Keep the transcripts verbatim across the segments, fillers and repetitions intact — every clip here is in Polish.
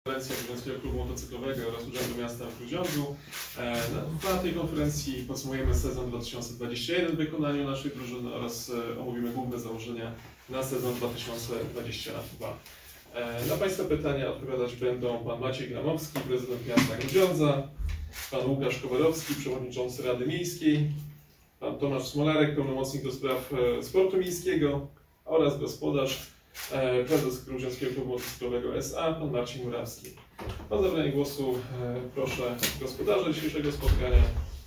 Konferencja Grudziąckiego Klubu Motocyklowego oraz Urzędu Miasta w Grudziądzu. Na tej konferencji podsumujemy sezon dwa tysiące dwudziesty pierwszy w wykonaniu naszej drużyny oraz omówimy główne założenia na sezon dwa tysiące dwudziesty drugi. Na Państwa pytania odpowiadać będą Pan Maciej Gramowski, prezydent miasta Grudziądza, Pan Łukasz Kowarowski, przewodniczący Rady Miejskiej, Pan Tomasz Smolarek, pełnomocnik do spraw sportu miejskiego oraz gospodarz, prezes Grudziąckiego Klubu Motocyklowego S A, Pan Marcin Murawski. O zabranie głosu proszę gospodarza dzisiejszego spotkania.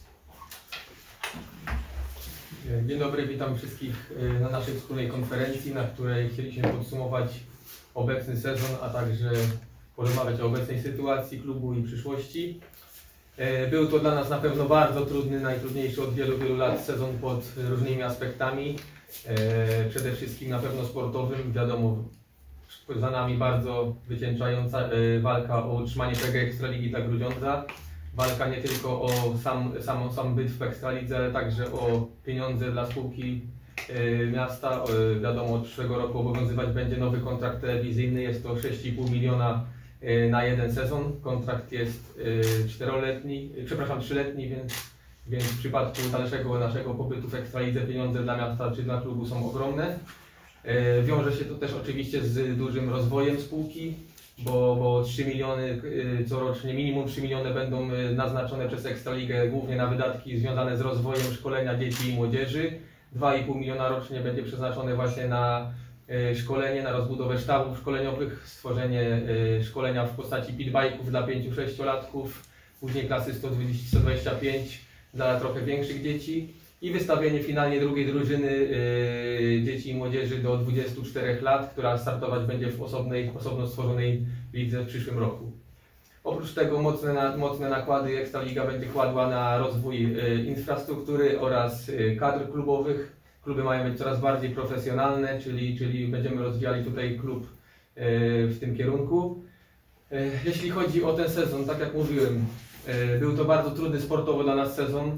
Dzień dobry, witam wszystkich na naszej wspólnej konferencji, na której chcieliśmy podsumować obecny sezon, a także porozmawiać o obecnej sytuacji klubu i przyszłości. Był to dla nas na pewno bardzo trudny, najtrudniejszy od wielu, wielu lat sezon pod różnymi aspektami. Przede wszystkim na pewno sportowym, wiadomo, za nami bardzo wycieńczająca walka o utrzymanie P G Ekstraligi dla Grudziądza. Walka nie tylko o sam, sam, sam byt w Ekstralidze, ale także o pieniądze dla spółki miasta. Wiadomo, od przyszłego roku obowiązywać będzie nowy kontrakt telewizyjny, jest to sześć i pół miliona na jeden sezon. Kontrakt jest czteroletni, przepraszam, trzyletni, więc Więc w przypadku dalszego naszego pobytu w Ekstralidze pieniądze dla miasta czy dla klubu są ogromne. Wiąże się to też oczywiście z dużym rozwojem spółki, bo, bo trzy miliony corocznie, minimum trzy miliony będą naznaczone przez Ekstraligę głównie na wydatki związane z rozwojem szkolenia dzieci i młodzieży. dwa i pół miliona rocznie będzie przeznaczone właśnie na szkolenie, na rozbudowę sztabów szkoleniowych, stworzenie szkolenia w postaci pitbike'ów dla pięciu-sześciolatków, później klasy sto dwadzieścia pięć dla trochę większych dzieci i wystawienie finalnie drugiej drużyny yy, dzieci i młodzieży do dwudziestu czterech lat, która startować będzie w osobnej, osobno stworzonej lidze w przyszłym roku. Oprócz tego mocne, na, mocne nakłady Ekstraliga będzie kładła na rozwój yy, infrastruktury oraz yy, kadr klubowych. Kluby mają być coraz bardziej profesjonalne, czyli, czyli będziemy rozwijali tutaj klub yy, w tym kierunku. Yy, jeśli chodzi o ten sezon, tak jak mówiłem, był to bardzo trudny sportowo dla nas sezon.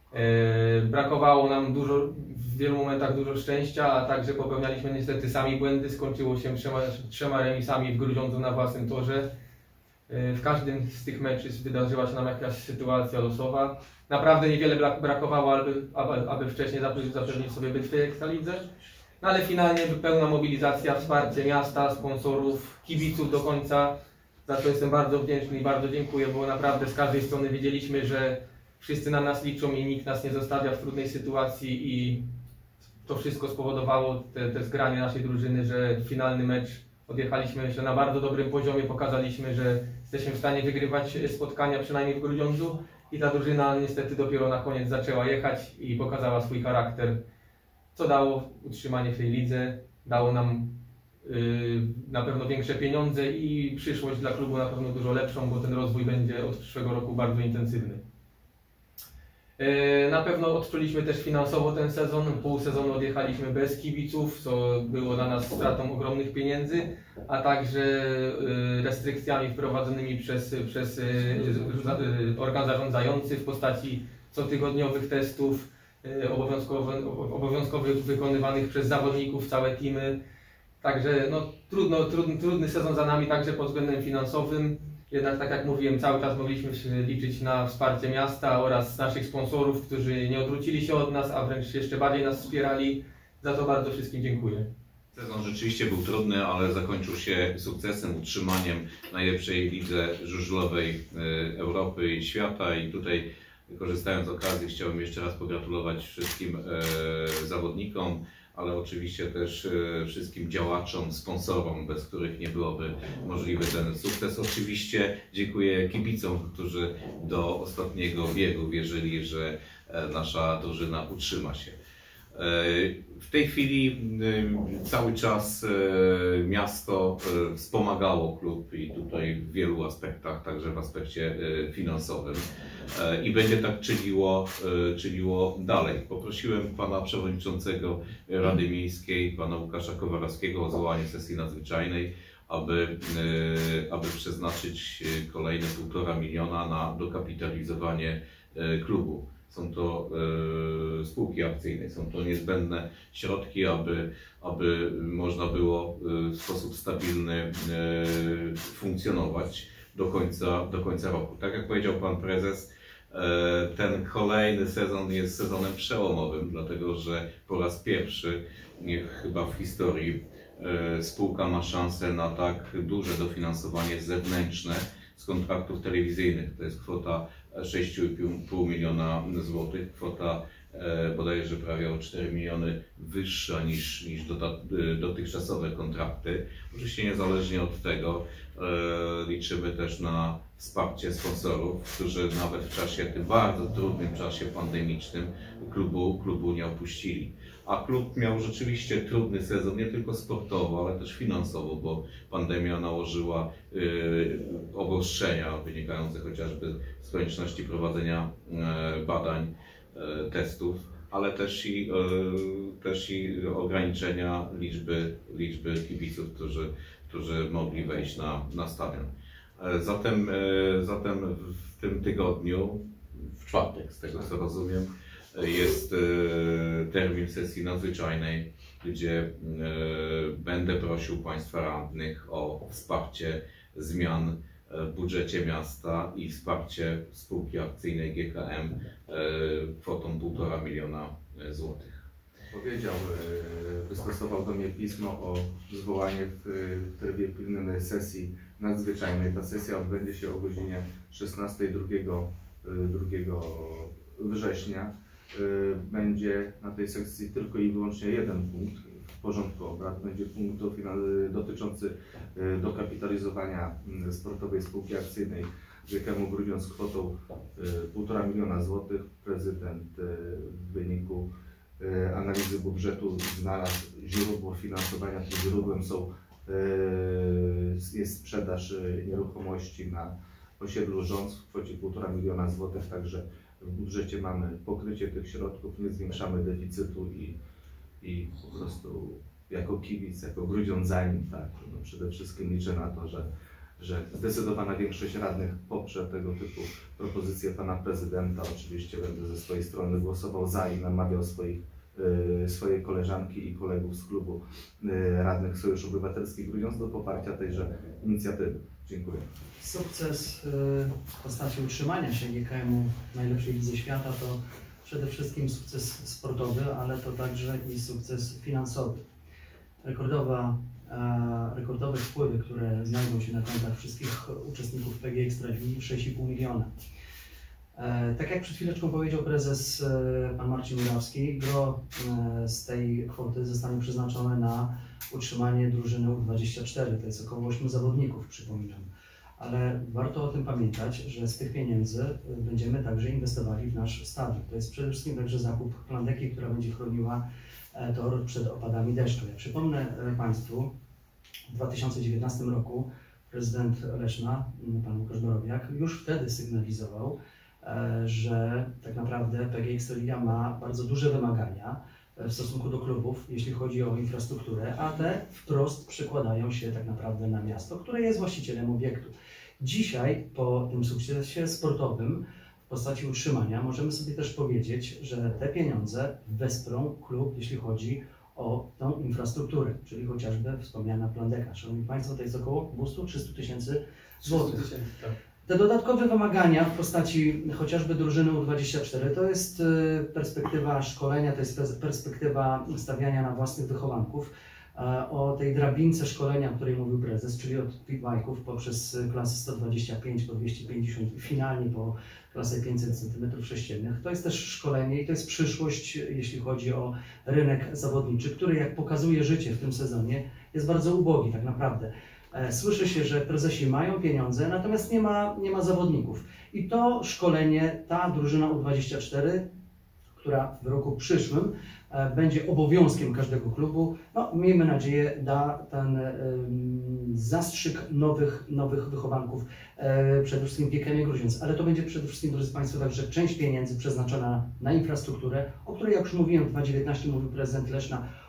Brakowało nam dużo, w wielu momentach dużo szczęścia, a także popełnialiśmy niestety sami błędy. Skończyło się trzema, trzema remisami w Grudziądzu na własnym torze. W każdym z tych meczów wydarzyła się nam jakaś sytuacja losowa. Naprawdę niewiele brakowało, aby, aby, aby wcześniej zapewnić sobie byt w tej Ekstralidze. No ale finalnie pełna mobilizacja, wsparcie miasta, sponsorów, kibiców do końca. Za to jestem bardzo wdzięczny i bardzo dziękuję, bo naprawdę z każdej strony wiedzieliśmy, że wszyscy na nas liczą i nikt nas nie zostawia w trudnej sytuacji i to wszystko spowodowało te, te zgranie naszej drużyny, że finalny mecz odjechaliśmy myślę na bardzo dobrym poziomie, pokazaliśmy, że jesteśmy w stanie wygrywać spotkania przynajmniej w Grudziądzu i ta drużyna niestety dopiero na koniec zaczęła jechać i pokazała swój charakter, co dało utrzymanie w tej lidze, dało nam na pewno większe pieniądze i przyszłość dla klubu na pewno dużo lepszą, bo ten rozwój będzie od przyszłego roku bardzo intensywny. Na pewno odczuliśmy też finansowo ten sezon, pół sezonu odjechaliśmy bez kibiców, co było dla nas stratą ogromnych pieniędzy, a także restrykcjami wprowadzonymi przez, przez organ zarządzający w postaci cotygodniowych testów obowiązkowych, obowiązkowych wykonywanych przez zawodników, całe teamy. Także no, trudno, trudny, trudny sezon za nami także pod względem finansowym, jednak tak jak mówiłem, cały czas mogliśmy liczyć na wsparcie miasta oraz naszych sponsorów, którzy nie odwrócili się od nas, a wręcz jeszcze bardziej nas wspierali. Za to bardzo wszystkim dziękuję. Sezon rzeczywiście był trudny, ale zakończył się sukcesem, utrzymaniem w najlepszej lidze żużlowej Europy i świata i tutaj, korzystając z okazji, chciałbym jeszcze raz pogratulować wszystkim e, zawodnikom, ale oczywiście też e, wszystkim działaczom, sponsorom, bez których nie byłoby możliwy ten sukces. Oczywiście dziękuję kibicom, którzy do ostatniego biegu wierzyli, że e, nasza drużyna utrzyma się. W tej chwili cały czas miasto wspomagało klub i tutaj w wielu aspektach, także w aspekcie finansowym i będzie tak czyniło, czyniło dalej. Poprosiłem pana przewodniczącego Rady Miejskiej, pana Łukasza Kowarowskiego o zwołanie sesji nadzwyczajnej, aby, aby przeznaczyć kolejne półtora miliona na dokapitalizowanie klubu. są to e, spółki akcyjne, są to niezbędne środki, aby, aby można było w sposób stabilny e, funkcjonować do końca, do końca roku. Tak jak powiedział Pan Prezes, e, ten kolejny sezon jest sezonem przełomowym, dlatego że po raz pierwszy nie, chyba w historii e, spółka ma szansę na tak duże dofinansowanie zewnętrzne z kontraktów telewizyjnych. To jest kwota sześć i pół miliona złotych, kwota e, bodajże prawie o cztery miliony wyższa niż, niż do, dotychczasowe kontrakty. Oczywiście niezależnie od tego e, liczymy też na wsparcie sponsorów, którzy nawet w czasie, tym bardzo trudnym czasie pandemicznym klubu, klubu nie opuścili. A klub miał rzeczywiście trudny sezon, nie tylko sportowo, ale też finansowo, bo pandemia nałożyła y, obostrzenia wynikające chociażby z konieczności prowadzenia y, badań, y, testów, ale też i, y, też i ograniczenia liczby, liczby kibiców, którzy, którzy mogli wejść na, na stadion. Y, zatem, y, zatem w tym tygodniu, w czwartek z tego co rozumiem, jest termin sesji nadzwyczajnej, gdzie będę prosił Państwa radnych o wsparcie zmian w budżecie miasta i wsparcie spółki akcyjnej G K M kwotą półtora miliona złotych. Powiedział, wystosował do mnie pismo o zwołanie w trybie pilnym sesji nadzwyczajnej. Ta sesja odbędzie się o godzinie szesnastej drugiego września. Będzie na tej sekcji tylko i wyłącznie jeden punkt w porządku obrad. Będzie punkt dotyczący dokapitalizowania sportowej spółki akcyjnej G K M Grudziądz z kwotą półtora miliona złotych. Prezydent w wyniku analizy budżetu znalazł źródło finansowania. Tym źródłem są, jest sprzedaż nieruchomości na osiedlu Rządz w kwocie półtora miliona złotych, także w budżecie mamy pokrycie tych środków, nie zwiększamy deficytu i, i po prostu jako kibic, jako grudziądzanin, tak, no przede wszystkim liczę na to, że, że zdecydowana większość radnych poprze tego typu propozycje pana prezydenta. Oczywiście będę ze swojej strony głosował za i namawiał swoich, y, swoje koleżanki i kolegów z klubu y, radnych Sojuszu Obywatelski Grudziądz do poparcia tejże inicjatywy. Dziękuję. Sukces w postaci utrzymania się G K M-u w najlepszej lidze świata to przede wszystkim sukces sportowy, ale to także i sukces finansowy. Rekordowa, rekordowe wpływy, które znajdą się na kontach wszystkich uczestników P G Ekstraligi, sześć i pół miliona. Tak jak przed chwileczką powiedział prezes pan Marcin Murawski, gro z tej kwoty zostanie przeznaczone na utrzymanie drużyny U dwadzieścia cztery, to jest około ośmiu zawodników, przypominam. Ale warto o tym pamiętać, że z tych pieniędzy będziemy także inwestowali w nasz stadion. To jest przede wszystkim także zakup plandeki, która będzie chroniła tor przed opadami deszczu. Ja przypomnę Państwu, w dwa tysiące dziewiętnastym roku prezydent Leszna, pan Łukasz Borowiak, już wtedy sygnalizował, że tak naprawdę P G Ekstraliga ma bardzo duże wymagania w stosunku do klubów, jeśli chodzi o infrastrukturę, a te wprost przekładają się tak naprawdę na miasto, które jest właścicielem obiektu. Dzisiaj po tym sukcesie sportowym w postaci utrzymania możemy sobie też powiedzieć, że te pieniądze wesprą klub, jeśli chodzi o tą infrastrukturę, czyli chociażby wspomniana plandeka. Szanowni Państwo, to jest około dwieście do trzystu tysięcy złotych. Te dodatkowe wymagania w postaci chociażby drużyny U dwadzieścia cztery to jest perspektywa szkolenia, to jest perspektywa stawiania na własnych wychowanków. O tej drabince szkolenia, o której mówił prezes, czyli od pitbike'ów poprzez klasy sto dwadzieścia pięć po dwieście pięćdziesiąt i finalnie po klasę pięćset centymetrów sześciennych. To jest też szkolenie i to jest przyszłość, jeśli chodzi o rynek zawodniczy, który, jak pokazuje życie w tym sezonie, jest bardzo ubogi tak naprawdę. Słyszy się, że prezesi mają pieniądze, natomiast nie ma, nie ma zawodników. I to szkolenie, ta drużyna U dwadzieścia cztery, która w roku przyszłym e, będzie obowiązkiem każdego klubu, no, miejmy nadzieję, da ten e, zastrzyk nowych, nowych wychowanków, e, przede wszystkim G K M Grudziądz. Ale to będzie przede wszystkim, drodzy Państwo, także część pieniędzy przeznaczona na infrastrukturę, o której, jak już mówiłem, w dwa tysiące dziewiętnastym mówił prezydent Leszna,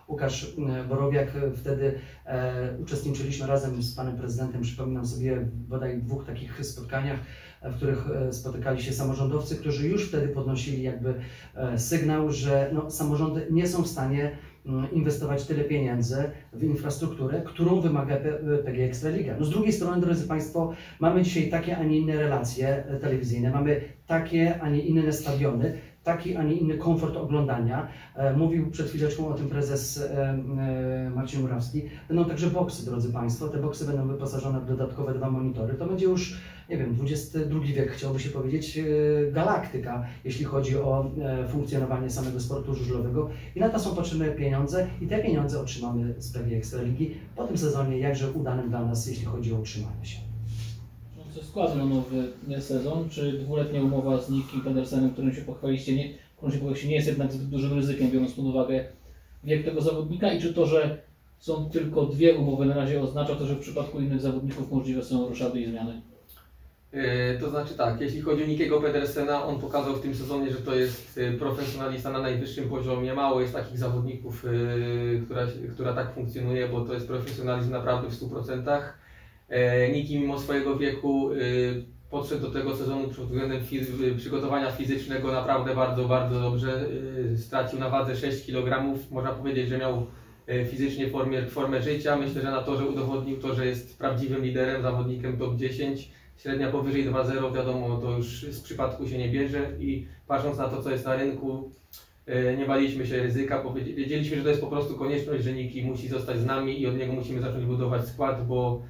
Łukasz Borowiak. Wtedy e, uczestniczyliśmy razem z panem prezydentem, przypominam sobie, bodaj w dwóch takich spotkaniach, w których spotykali się samorządowcy, którzy już wtedy podnosili jakby sygnał, że no, samorządy nie są w stanie inwestować tyle pieniędzy w infrastrukturę, którą wymaga P G Ekstraliga. No z drugiej strony, drodzy Państwo, mamy dzisiaj takie, a nie inne relacje telewizyjne, mamy takie, a nie inne stadiony, taki, a nie inny komfort oglądania. Mówił przed chwileczką o tym prezes Marcin Murawski. Będą także boksy, drodzy Państwo. Te boksy będą wyposażone w dodatkowe dwa monitory. To będzie już, nie wiem, dwudziesty drugi wiek, chciałoby się powiedzieć, galaktyka, jeśli chodzi o funkcjonowanie samego sportu żużlowego. I na to są potrzebne pieniądze i te pieniądze otrzymamy z P G Ekstraligi po tym sezonie, jakże udanym dla nas, jeśli chodzi o utrzymanie się. Składu na nowy sezon, czy dwuletnia umowa z Nikim Pedersenem, którym się pochwaliście, nie, którą się pochwaliście, nie jest jednak zbyt dużym ryzykiem, biorąc pod uwagę wiek tego zawodnika, i czy to, że są tylko dwie umowy na razie, oznacza to, że w przypadku innych zawodników możliwe są roszady i zmiany? Yy, to znaczy tak, jeśli chodzi o Nikiego Pedersena, on pokazał w tym sezonie, że to jest profesjonalista na najwyższym poziomie. Mało jest takich zawodników, yy, która, która tak funkcjonuje, bo to jest profesjonalizm naprawdę w stu procentach. Niki mimo swojego wieku podszedł do tego sezonu pod względem przygotowania fizycznego naprawdę bardzo, bardzo dobrze. Stracił na wadze sześć kilogramów. Można powiedzieć, że miał fizycznie formę, formę życia. Myślę, że na torze udowodnił to, że jest prawdziwym liderem, zawodnikiem top dziesięć. Średnia powyżej dwa zero, wiadomo, to już z przypadku się nie bierze i patrząc na to, co jest na rynku, nie baliśmy się ryzyka. Wiedzieliśmy, że to jest po prostu konieczność, że Niki musi zostać z nami i od niego musimy zacząć budować skład, bo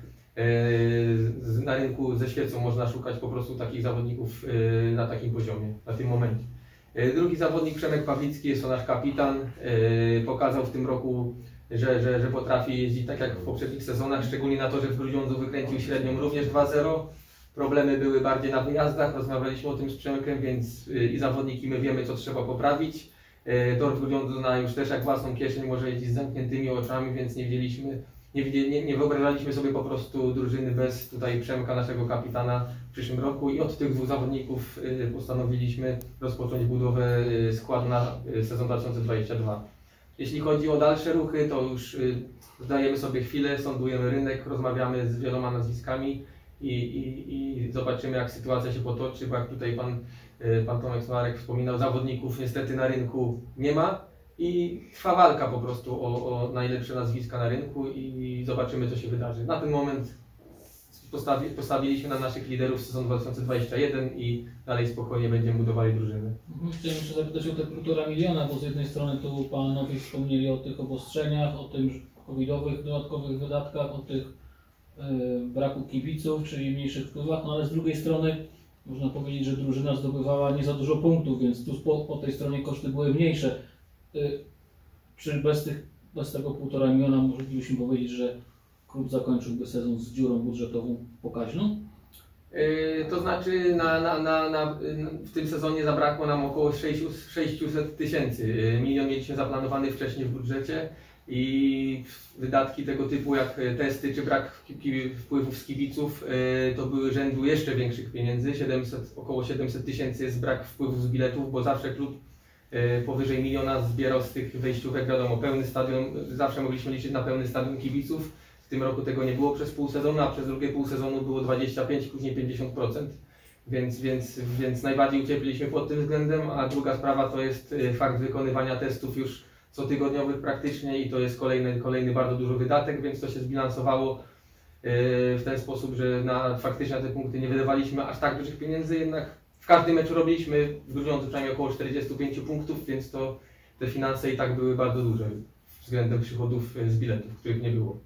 na rynku ze świecą można szukać po prostu takich zawodników na takim poziomie, na tym momencie. Drugi zawodnik, Przemek Pawlicki, jest to nasz kapitan. Pokazał w tym roku, że, że, że potrafi jeździć tak jak w poprzednich sezonach, szczególnie na torze w Grudziądzu wykręcił średnią również dwa zero. Problemy były bardziej na wyjazdach, rozmawialiśmy o tym z Przemkiem, więc i zawodniki, my wiemy, co trzeba poprawić. Tor w Grudziądzu na już też jak własną kieszeń może jeździć z zamkniętymi oczami, więc nie widzieliśmy Nie, nie, nie wyobrażaliśmy sobie po prostu drużyny bez tutaj Przemka, naszego kapitana w przyszłym roku i od tych dwóch zawodników postanowiliśmy rozpocząć budowę składu na sezon dwa tysiące dwudziesty drugi. Jeśli chodzi o dalsze ruchy, to już zdajemy sobie chwilę, sondujemy rynek, rozmawiamy z wieloma nazwiskami i, i, i zobaczymy, jak sytuacja się potoczy, bo jak tutaj pan, pan Tomek Smolarek wspominał, zawodników niestety na rynku nie ma. I trwa walka po prostu o, o najlepsze nazwiska na rynku i zobaczymy, co się wydarzy. Na ten moment postawi, postawiliśmy na naszych liderów sezon dwa tysiące dwudziesty pierwszy i dalej spokojnie będziemy budowali drużyny. Chciałem jeszcze zapytać o te półtora miliona, bo z jednej strony tu panowie wspomnieli o tych obostrzeniach, o tym covidowych dodatkowych wydatkach, o tych yy, braku kibiców, czyli mniejszych wpływach, no ale z drugiej strony można powiedzieć, że drużyna zdobywała nie za dużo punktów, więc tu po, po tej stronie koszty były mniejsze. Czy bez, tych, bez tego półtora miliona moglibyśmy powiedzieć, że klub zakończyłby sezon z dziurą budżetową pokaźną? Yy, to znaczy na, na, na, na, w tym sezonie zabrakło nam około sześćset tysięcy. Milion mieliśmy zaplanowany wcześniej w budżecie i wydatki tego typu jak testy czy brak wpływów z kibiców yy, to były rzędu jeszcze większych pieniędzy. siedemset, około siedemset tysięcy jest brak wpływów z biletów, bo zawsze klub powyżej miliona zbierał z tych wejściówek, wiadomo, pełny stadion, zawsze mogliśmy liczyć na pełny stadion kibiców. W tym roku tego nie było przez pół sezonu, a przez drugie pół sezonu było dwadzieścia pięć, później pięćdziesiąt procent. Więc, więc, więc najbardziej ucierpieliśmy pod tym względem, a druga sprawa to jest fakt wykonywania testów już cotygodniowych praktycznie i to jest kolejny, kolejny bardzo duży wydatek, więc to się zbilansowało w ten sposób, że na, faktycznie na te punkty nie wydawaliśmy aż tak dużych pieniędzy, jednak w każdym meczu robiliśmy w Grudziądzu przynajmniej około czterdziestu pięciu punktów, więc to te finanse i tak były bardzo duże względem przychodów z biletów, których nie było.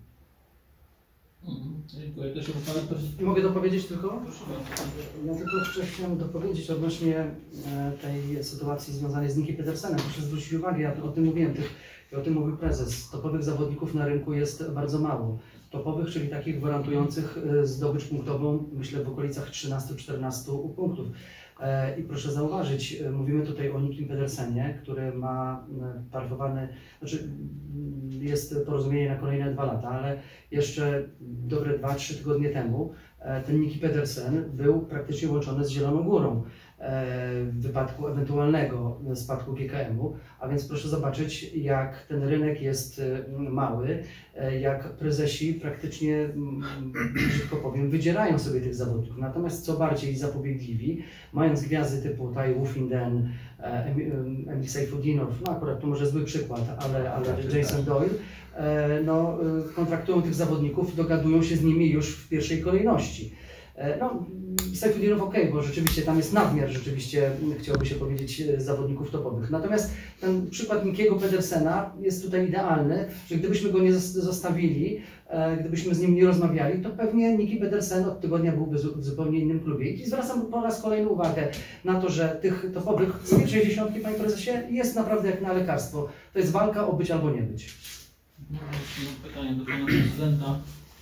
Mhm, dziękuję. Też pana... Mogę dopowiedzieć tylko? Ja tylko jeszcze chciałem dopowiedzieć odnośnie tej sytuacji związanej z Nikiem Pedersenem. Proszę zwrócić uwagę, ja o tym mówiłem, tych, o tym mówił prezes. Topowych zawodników na rynku jest bardzo mało. Topowych, czyli takich gwarantujących zdobycz punktową, myślę w okolicach trzynastu czternastu punktów. I proszę zauważyć, mówimy tutaj o Nikim Pedersenie, który ma parfowany, znaczy jest porozumienie na kolejne dwa lata, ale jeszcze dobre dwa trzy tygodnie temu ten Niki Pedersen był praktycznie łączony z Zieloną Górą. w wypadku ewentualnego spadku G K M-u, a więc proszę zobaczyć, jak ten rynek jest mały, jak prezesi praktycznie, brzydko powiem, wydzierają sobie tych zawodników. Natomiast co bardziej zapobiegliwi, mając gwiazdy typu Tai Woffinden, Emil Sejfudinow, no akurat to może zły przykład, ale, ale Jason Doyle, no, kontraktują tych zawodników, dogadują się z nimi już w pierwszej kolejności. No, Sejfudinow ok, bo rzeczywiście tam jest nadmiar, rzeczywiście chciałoby się powiedzieć, zawodników topowych. Natomiast ten przykład Nikiego Pedersena jest tutaj idealny, że gdybyśmy go nie zostawili, gdybyśmy z nim nie rozmawiali, to pewnie Niki Pedersen od tygodnia byłby w zupełnie innym klubie. I zwracam po raz kolejny uwagę na to, że tych topowych z pierwszej dziesiątki, panie prezesie, jest naprawdę jak na lekarstwo. To jest walka o być albo nie być. No właśnie, pytanie do pana prezydenta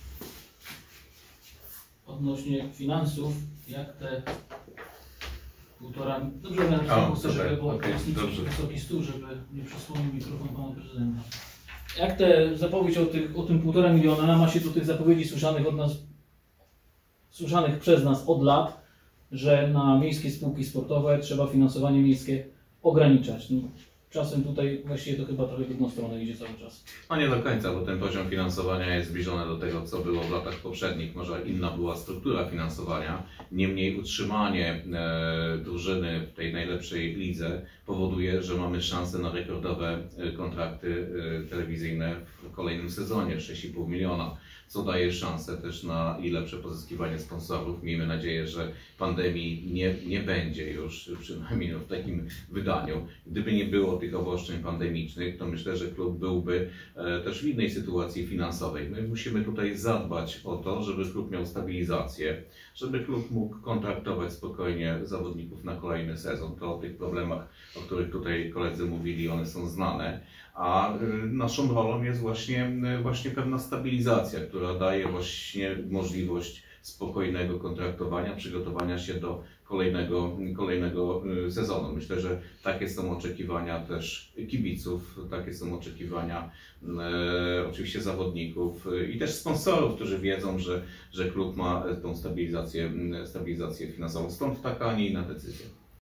odnośnie finansów, jak te półtora... Dobrze, ja O, chcę, żeby było okay, dobrze. wysoki stół, żeby nie przesłonił mikrofon pana prezydenta. Jak te zapowiedź o, tych, o tym półtora miliona ma się do tych zapowiedzi słyszanych od nas, słyszanych przez nas od lat, że na miejskie spółki sportowe trzeba finansowanie miejskie ograniczać. No, czasem tutaj właściwie to chyba trochę w jedną stronę idzie cały czas. No nie do końca, bo ten poziom finansowania jest zbliżony do tego, co było w latach poprzednich. Może inna była struktura finansowania, niemniej utrzymanie e, drużyny w tej najlepszej lidze powoduje, że mamy szansę na rekordowe e, kontrakty e, telewizyjne w kolejnym sezonie, sześć i pół miliona, co daje szansę też na i lepsze pozyskiwanie sponsorów. Miejmy nadzieję, że pandemii nie, nie będzie już, przynajmniej w takim wydaniu. Gdyby nie było tych obostrzeń pandemicznych, to myślę, że klub byłby e, też w innej sytuacji finansowej. My musimy tutaj zadbać o to, żeby klub miał stabilizację, żeby klub mógł kontraktować spokojnie zawodników na kolejny sezon. To o tych problemach, o których tutaj koledzy mówili, one są znane. A naszą rolą jest właśnie, właśnie pewna stabilizacja, która daje właśnie możliwość spokojnego kontraktowania, przygotowania się do kolejnego, kolejnego sezonu. Myślę, że takie są oczekiwania też kibiców, takie są oczekiwania e, oczywiście zawodników i też sponsorów, którzy wiedzą, że, że klub ma tą stabilizację, stabilizację finansową. Stąd taka, a nie inna decyzja.